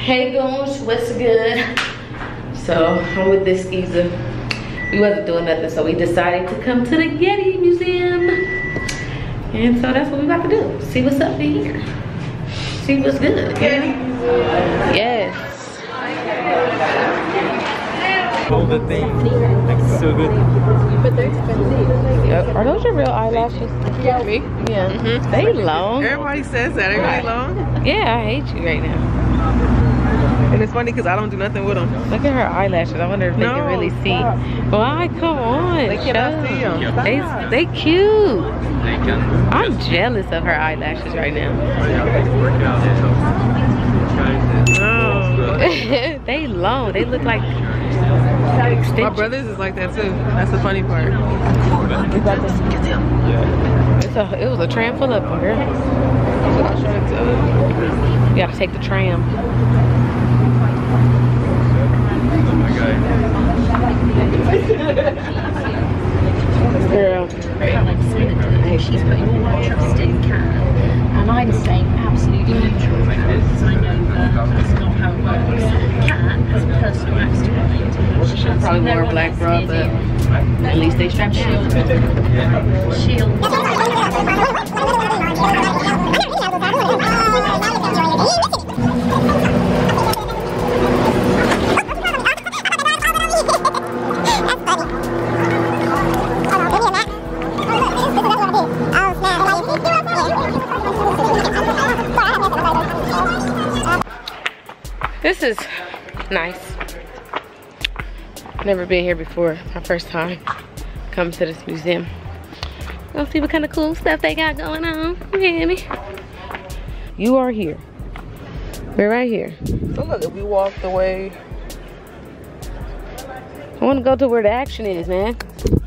Hey goons, what's good? So I'm with this skeezer. We wasn't doing nothing, so we decided to come to the Getty Museum. And so that's what we about to do. See what's up in here. See what's good. Getty Museum. Yes. All the things. Like so good. But they're expensive. Yep. Are those your real eyelashes? Yeah. Me? Yeah. They long. Everybody says that. Are they long? Yeah, I hate you right now. And it's funny because I don't do nothing with them. Look at her eyelashes. I wonder if they can really see. Why? Come on. They cannot see them. They cute. I'm jealous of her eyelashes right now. Oh. They long. They look like extensions. My brother's is like that too. That's the funny part. It was a tram full of them, girl. That's what I was trying to tell you. You gotta take the tram. Girl. She's putting all her trust in Cat, and I'm staying absolutely neutral because I know that's not how it works. Cat has a personal axe to grind. She should probably wear a black bra, but at least they strap shield. This is nice. Never been here before. My first time coming to this museum. Let's see what kind of cool stuff they got going on. You hear me? You are here. We're right here. So look, if we walk the way. I want to go to where the action is, man.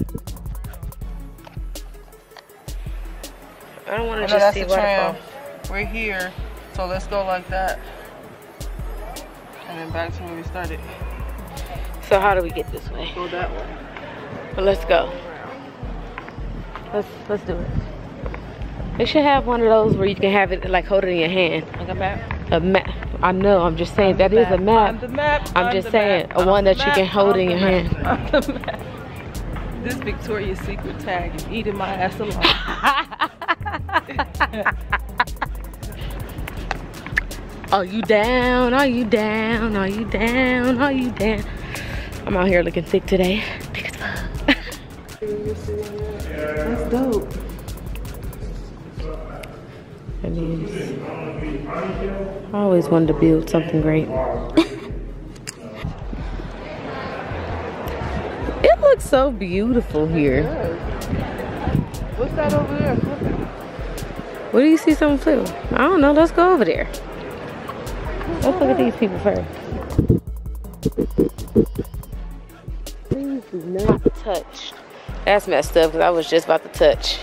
I don't want to just see waterfall. We're here, so let's go like that. And then back to where we started. So how do we get this way? Go that way. Well, let's go. Let's do it. They should have one of those where you can have it like hold it in your hand. Like a map? A map. I know. I'm just saying that is a map. I'm just saying a one that you can hold in your hand. This Victoria's Secret tag is eating my ass alive. Are you down? Are you down? Are you down? Are you down? I'm out here looking thick today. Thick as fuck. That's dope. It is. I always wanted to build something great. It looks so beautiful here. What's that over there? What do you see something flip? I don't know. Let's go over there. Let's look at these people first. Please do not touch. That's messed up because I was just about to touch.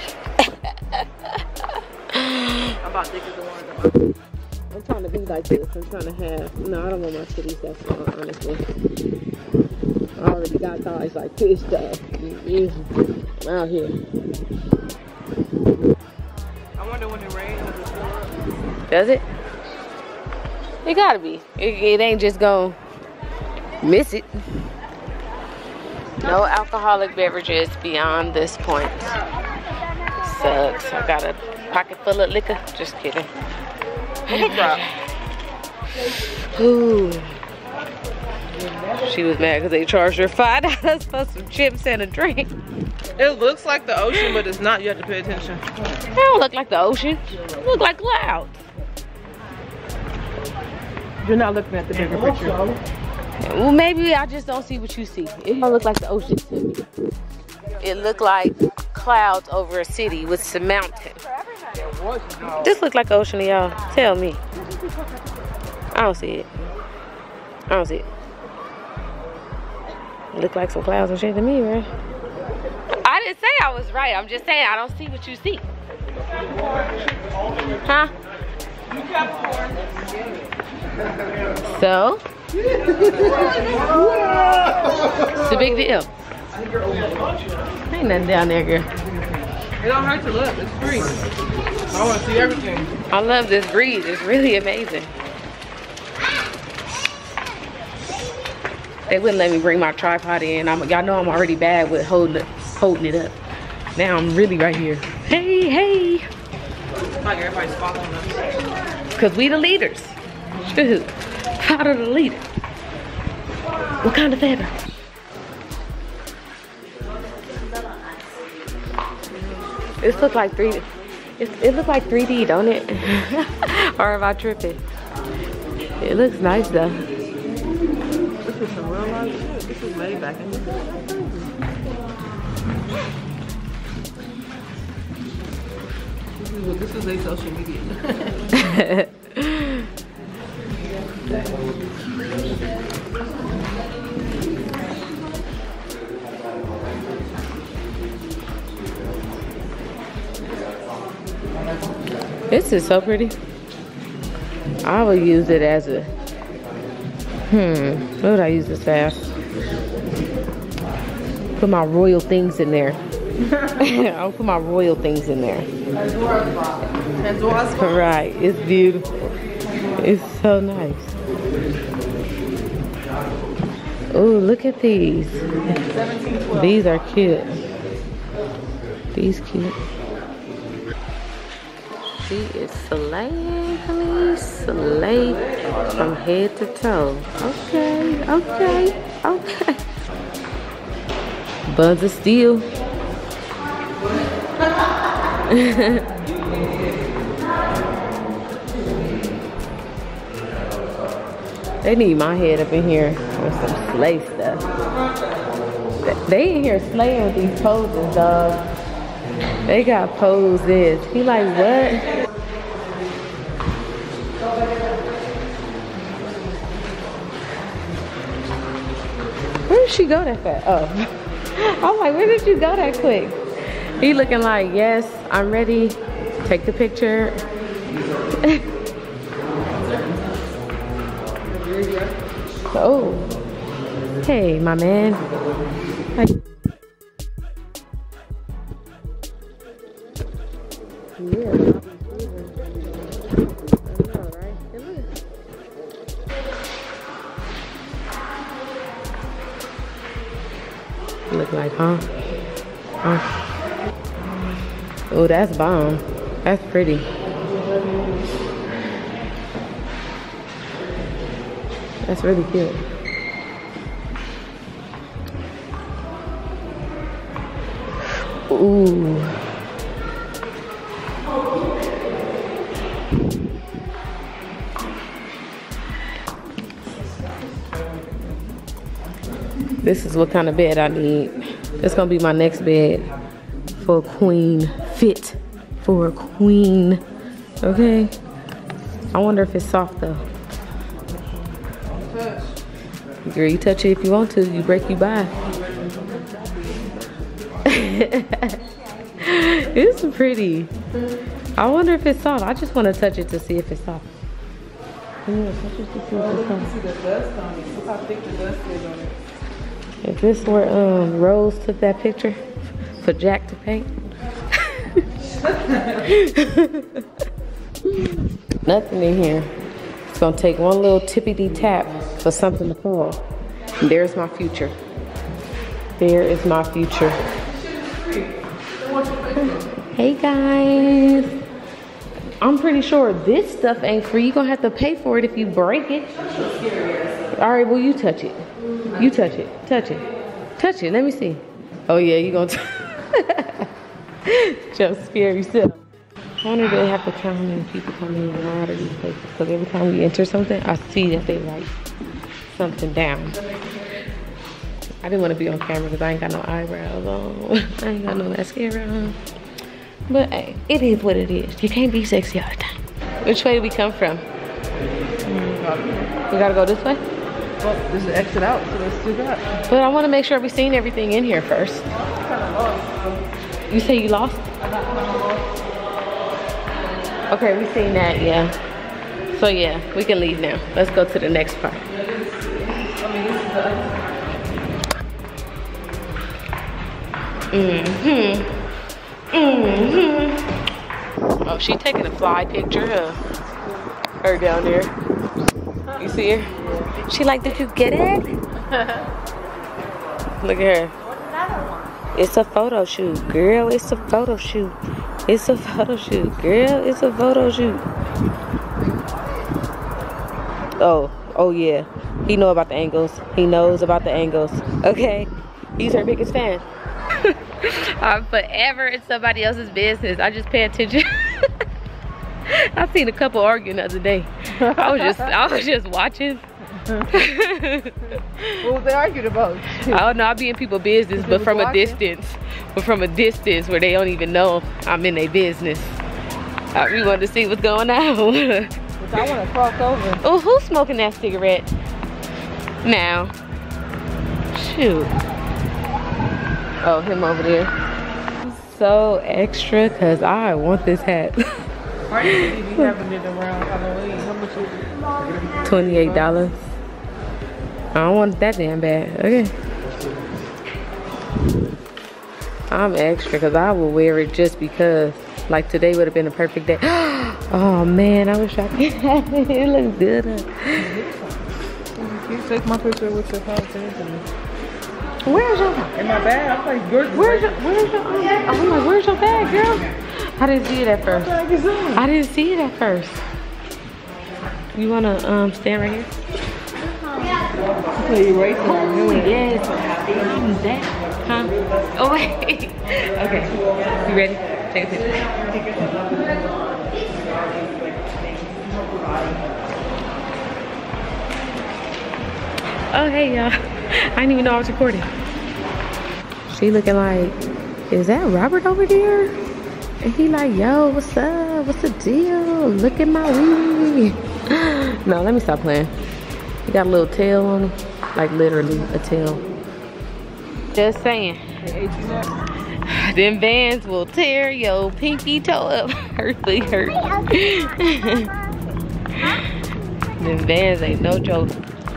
I'm trying to be like this. I'm trying to have. No, I don't want my titties that small, honestly. I already got thighs like this stuff. I'm out here. I wonder when it rains, does it fill up? Does it? It gotta be. It ain't just gonna miss it. No alcoholic beverages beyond this point. Sucks. I got a pocket full of liquor. Just kidding. Ooh. She was mad because they charged her $5 for some chips and a drink. It looks like the ocean, but it's not. You have to pay attention. It don't look like the ocean. It look like clouds. You're not looking at the bigger picture. Well, maybe I just don't see what you see. It don't look like the ocean to me. It looked like clouds over a city with some mountains. This look like the ocean to y'all. Tell me. I don't see it. I don't see it. It look like some clouds and shit to me, right? I didn't say I was right. I'm just saying I don't see what you see. Huh? So? It's a big deal. Ain't nothing down there, girl. It don't hurt to look. It's free. I want to see everything. I love this breeze. It's really amazing. They wouldn't let me bring my tripod in. Y'all know I'm already bad with holding it up. Now I'm really right here. Hey, hey. Like everybody's following us. Cause we the leaders. Shoot. Proud of the leader. What kind of feather? It looks like 3D. It looks like 3D, don't it? Or am I tripping? It looks nice though. This is some real life shit. This is made back in the day. This is a social media. This is so pretty. I would use it as a, what would I use this as? Put my royal things in there. I'll put my royal things in there. Right, it's beautiful. It's so nice. Oh, look at these. These are cute. These cute. She is slaying, honey. Slay from head to toe. Okay, okay, okay. Buns of steel. They need my head up in here with some slay stuff. They in here slaying with these poses, dog. They got poses. He like, what? Where did she go that fast? Oh. I'm like, where did you go that quick? He looking like, yes, I'm ready. Take the picture. Oh. Hey, my man. Hi. Look like, huh? Oh, that's bomb. That's pretty. That's really cute. Ooh. This is what kind of bed I need. That's gonna be my next bed for a queen. Fit for a queen. Okay? I wonder if it's soft though. Girl, you touch it if you want to. You break, you buy. It's pretty. I wonder if it's soft. I just want to touch it to see if it's soft. Yeah, touch it to see if it's soft. See the dust on it. Look how thick the dust is on it. If this were Rose took that picture for Jack to paint. Nothing in here. It's gonna take one little tippity tap for something to fall. And there's my future. There is my future. Hey guys. I'm pretty sure this stuff ain't free. You're gonna have to pay for it if you break it. All right, well, you touch it. You touch it. Touch it. Touch it. Let me see. Oh yeah, you gonna just scare yourself. I wonder if they have to count how many people come in and out of these places. Because every time we enter something, I see that they write something down. I didn't want to be on camera because I ain't got no eyebrows on. I ain't got no mascara on. But hey, it is what it is. You can't be sexy all the time. Which way did we come from? We gotta go this way? Well, there's an exit out, so let's do that. But I want to make sure we've seen everything in here first. You say you lost? Okay, we've seen that, yeah. So yeah, we can leave now. Let's go to the next part. Oh, she taking a fly picture of her down there. You see her? She like, did you get it? Look at her. It's a photo shoot, girl. It's a photo shoot. It's a photo shoot, girl. It's a photo shoot. Oh yeah. He know about the angles. He knows about the angles. Okay. He's her biggest fan. I'm forever in somebody else's business. I just pay attention. I seen a couple arguing the other day. I was just watching. What was they arguing about? I don't know. I be in people's business, but from a distance. But from a distance where they don't even know I'm in their business. We wanted to see what's going on. I want to cross over. Oh, who's smoking that cigarette? Now. Shoot. Oh, him over there. So extra, cause I want this hat. Why do you be having it around Halloween? How much is it? $28. I don't want that damn bad. Okay. I'm extra because I will wear it just because. Like today would have been a perfect day. Oh man, I wish I could have it. It looks good. You take my picture with your house. Where's your In my bag. I'm like, where's your I'm like, where's your bag, girl? I didn't see it at first. I didn't see it at first. You wanna stand right here? So you right there. Oh yes. That. Huh? Oh wait. Okay. You ready? Take a picture. Oh hey y'all. I didn't even know I was recording. She looking like, is that Robert over there? And he like, yo, what's up? What's the deal? Look at my wee. No, let me stop playing. He got a little tail on him. Like literally a tail. Just saying. Them Vans will tear your pinky toe up. Really hurt. Them Vans ain't no joke.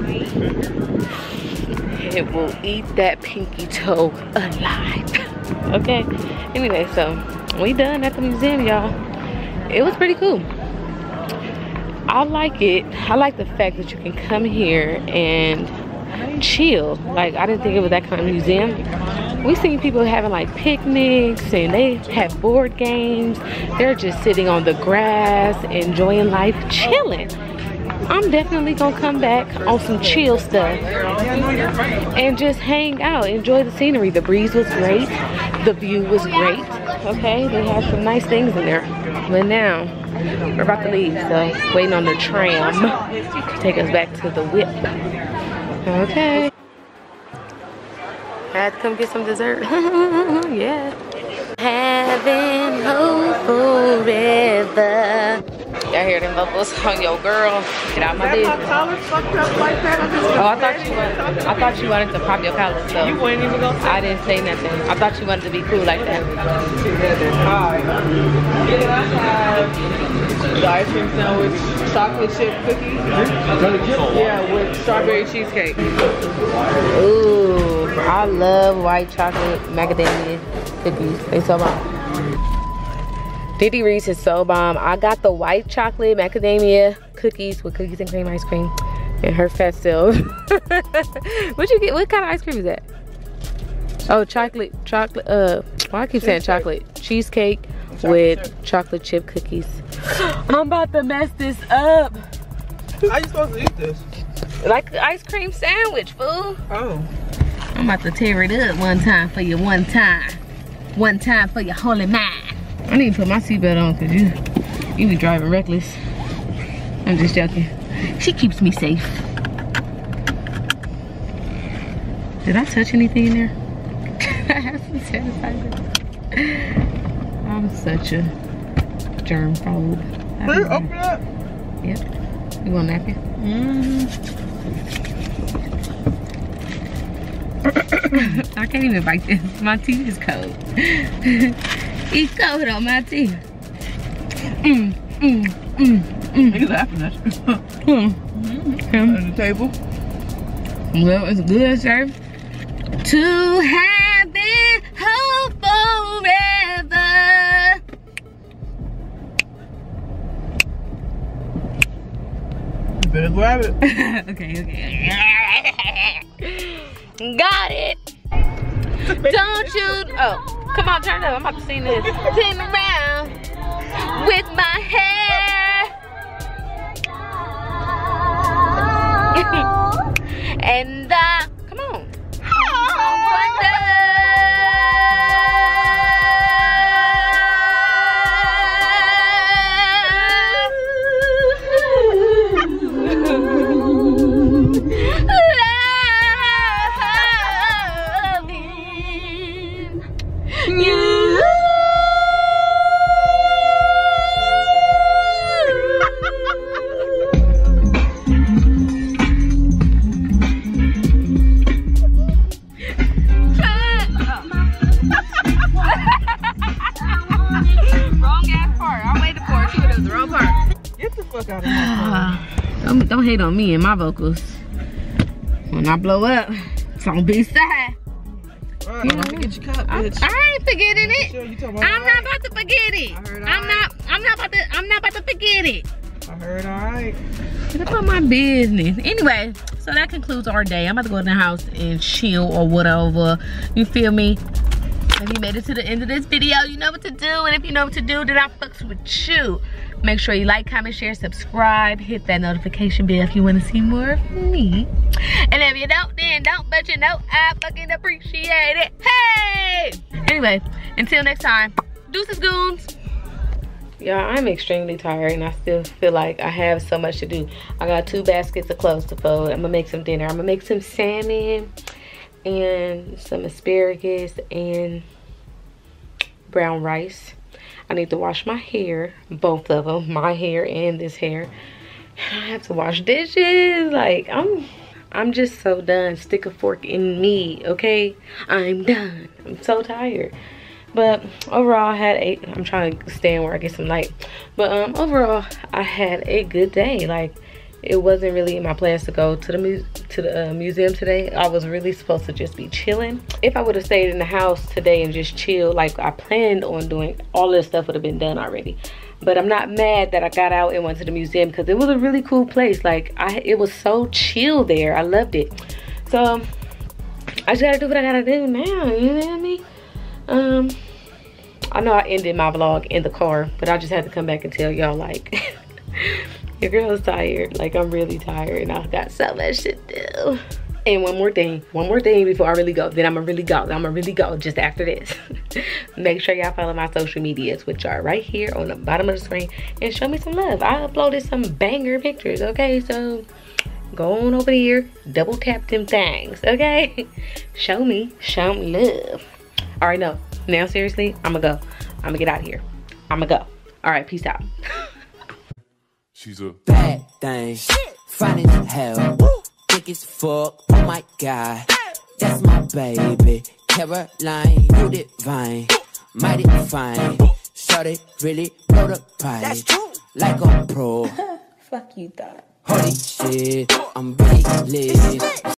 It will eat that pinky toe alive. Okay. Anyway, so we done at the museum, y'all. It was pretty cool. I like it. I like the fact that you can come here and chill. Like, I didn't think it was that kind of museum. We seen people having like picnics and they have board games. They're just sitting on the grass, enjoying life, chilling. I'm definitely gonna come back on some chill stuff and just hang out, enjoy the scenery. The breeze was great, the view was great. Okay, they had some nice things in there. But now we're about to leave, so waiting on the tram to take us back to the whip. Okay. I had to come get some dessert. Yeah. Having hope forever. Y'all hear them bubbles on your girl? Get out my business. Oh, I thought you wanted to pop your collar, so You wouldn't even go. I didn't say nothing. I thought you wanted to be cool like that. The ice cream sandwich, chocolate chip cookies. Yeah, with strawberry cheesecake. Ooh, I love white chocolate macadamia cookies. They so bomb. Diddy Riese is so bomb. I got the white chocolate macadamia cookies with cookies and cream ice cream and her fat self. What'd you get? What kind of ice cream is that? Oh, chocolate, well, I keep saying chocolate. Cheesecake with chocolate chip cookies. I'm about to mess this up. How you supposed to eat this? Like an ice cream sandwich, fool. Oh. I'm about to tear it up one time for you, one time. One time for your holy mind. I need to put my seatbelt on because you be driving reckless. I'm just joking. She keeps me safe. Did I touch anything in there? I have some sanitizer. I'm such a germ phobe. Hey, open up. Yep. You want a napkin? I can't even bite this. My teeth is cold. It's cold on my teeth. You laughing at you. On the table. Well, it's good, sir. To have it hope forever. You better grab it. Okay. Got it. Don't you? Oh, come on, turn it up. I'm about to sing this. Spin around with my hair. And come on. Don't hate on me and my vocals. When I blow up, don't be sad. Alright, don't forget your cup, bitch. I ain't forgetting it. Sure I'm not about to forget it. I'm not about to forget it. I heard alright. Get up on my business. Anyway, so that concludes our day. I'm about to go in the house and chill or whatever. You feel me? If you made it to the end of this video, you know what to do. And if you know what to do, then I fucks with you. Make sure you like, comment, share, subscribe. Hit that notification bell if you want to see more of me. And if you don't, then don't. But you know I fucking appreciate it. Hey! Anyway, until next time. Deuces, goons. Y'all, I'm extremely tired and I still feel like I have so much to do. I got 2 baskets of clothes to fold. I'm gonna make some dinner. I'm gonna make some salmon and some asparagus and brown rice. I need to wash my hair, both of them, my hair and this hair. I have to wash dishes. Like, I'm just so done. Stick a fork in me, okay? I'm done. I'm so tired. But overall, I had I'm trying to stand where I get some light. But overall, I had a good day. Like, it wasn't really in my plans to go to the museum today. I was really supposed to just be chilling. If I would have stayed in the house today and just chill like I planned on doing, all this stuff would have been done already. But I'm not mad that I got out and went to the museum because it was a really cool place. Like, it was so chill there. I loved it. So I just gotta do what I gotta do now. You know what I mean? I know I ended my vlog in the car, but I just had to come back and tell y'all, like, your girl's tired. Like, I'm really tired and I've got so much to do. And one more thing before I really go. Then I'm gonna really go just after this. Make sure y'all follow my social medias, which are right here on the bottom of the screen, and show me some love. I uploaded some banger pictures, okay? So go on over here, double tap them things, okay? Show me some love. All right, no, now seriously, I'm gonna go. I'm gonna get out of here. I'm gonna go. All right, peace out. She's a bad thing, fine as hell, thick as fuck, oh my god, that's my baby, Caroline, you divine, mighty fine, shorty really blow the pipe, like a pro, Fuck you thought. holy shit, I'm really lit.